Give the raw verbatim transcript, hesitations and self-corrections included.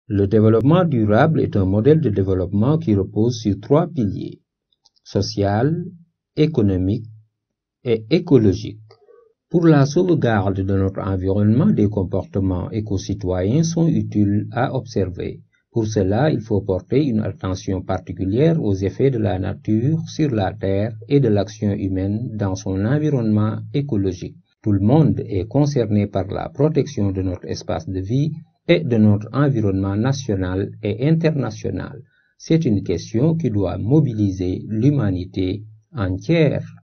Le développement durable est un modèle de développement qui repose sur trois piliers: social, économique et écologique. Pour la sauvegarde de notre environnement, des comportements éco-citoyens sont utiles à observer. Pour cela, il faut porter une attention particulière aux effets de la nature sur la Terre et de l'action humaine dans son environnement écologique. Tout le monde est concerné par la protection de notre espace de vie et de notre environnement national et international. C'est une question qui doit mobiliser l'humanité entière.